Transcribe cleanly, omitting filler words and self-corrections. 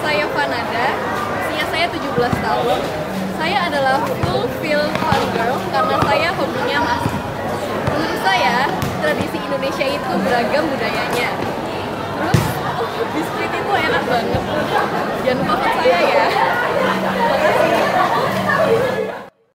saya Fanada, usia saya 17 tahun. Saya adalah full feel fun girl karena saya hobinya masak. Menurut saya, tradisi Indonesia itu beragam budayanya. Terus, biskuit itu enak banget. Jangan lupa saya ya. Terima kasih.